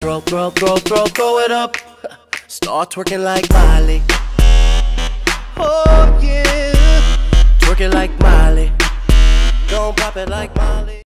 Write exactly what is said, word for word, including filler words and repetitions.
Throw, throw, throw, throw, throw it up. Start twerking like Miley. Oh yeah, twerking like Miley. Don't pop it like Miley.